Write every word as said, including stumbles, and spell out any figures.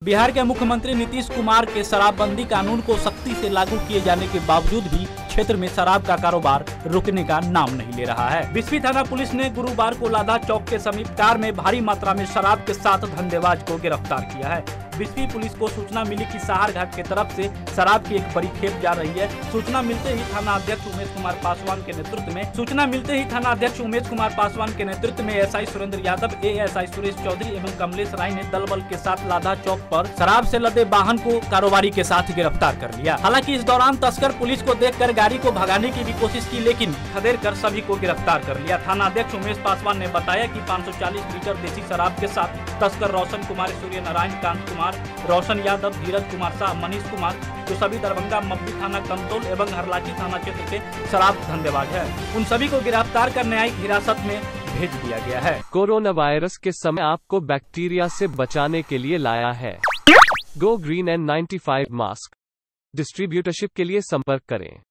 बिहार के मुख्यमंत्री नीतीश कुमार के शराबबंदी कानून को सख्ती से लागू किए जाने के बावजूद भी क्षेत्र में शराब का कारोबार रुकने का नाम नहीं ले रहा है। बिस्फी थाना पुलिस ने गुरुवार को लाधा चौक के समीप कार में भारी मात्रा में शराब के साथ धंधेबाज को गिरफ्तार किया है। बिस्फी पुलिस को सूचना मिली कि सहार घाट के तरफ से शराब की एक बड़ी खेप जा रही है। सूचना मिलते ही थाना अध्यक्ष उमेश कुमार पासवान के नेतृत्व में सूचना मिलते ही थाना अध्यक्ष उमेश कुमार पासवान के नेतृत्व में एसआई सुरेंद्र यादव, एएसआई सुरेश चौधरी एवं कमलेश राय ने दल बल के साथ लाधा चौक पर शराब से लदे वाहन को कारोबारी के साथ गिरफ्तार कर लिया। हालांकि इस दौरान तस्कर पुलिस को देखकर गाड़ी को भगाने की भी कोशिश की, लेकिन खदेड़ कर सभी को गिरफ्तार कर लिया। थाना अध्यक्ष उमेश पासवान ने बताया कि पाँच सौ चालीस लीटर देसी शराब के साथ तस्कर रोशन कुमार, सूर्य नारायण, कांत कुमार, रोशन यादव, धीरज कुमार शाह, मनीष कुमार, जो सभी दरभंगा मब्बी थाना कमतौल एवं हरलाखी थाना क्षेत्र के शराब धंधेबाज है, उन सभी को गिरफ्तार कर न्यायिक हिरासत में भेज दिया गया है। कोरोना वायरस के समय आपको बैक्टीरिया से बचाने के लिए लाया है go green N ninety five mask. Distributorship के लिए संपर्क करें।